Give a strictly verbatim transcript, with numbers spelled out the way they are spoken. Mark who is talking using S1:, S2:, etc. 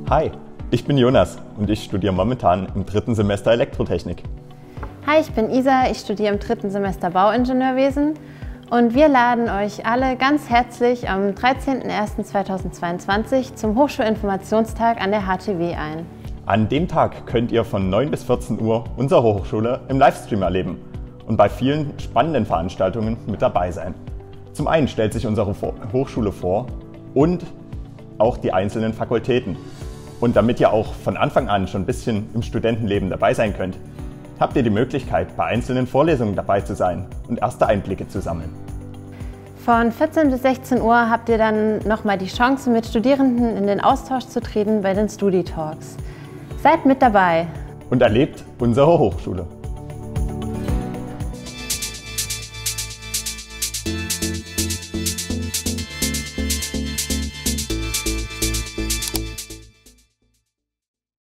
S1: Hi, ich bin Jonas und ich studiere momentan im dritten Semester Elektrotechnik.
S2: Hi, ich bin Isa, ich studiere im dritten Semester Bauingenieurwesen und wir laden euch alle ganz herzlich am dreizehnten ersten zweitausendzweiundzwanzig zum Hochschulinformationstag an der H T W ein.
S1: An dem Tag könnt ihr von neun bis vierzehn Uhr unsere Hochschule im Livestream erleben und bei vielen spannenden Veranstaltungen mit dabei sein. Zum einen stellt sich unsere Hochschule vor und auch die einzelnen Fakultäten. Und damit ihr auch von Anfang an schon ein bisschen im Studentenleben dabei sein könnt, habt ihr die Möglichkeit, bei einzelnen Vorlesungen dabei zu sein und erste Einblicke zu sammeln.
S2: Von vierzehn bis sechzehn Uhr habt ihr dann nochmal die Chance, mit Studierenden in den Austausch zu treten bei den Studi-Talks. Seid mit dabei!
S1: Und erlebt unsere Hochschule.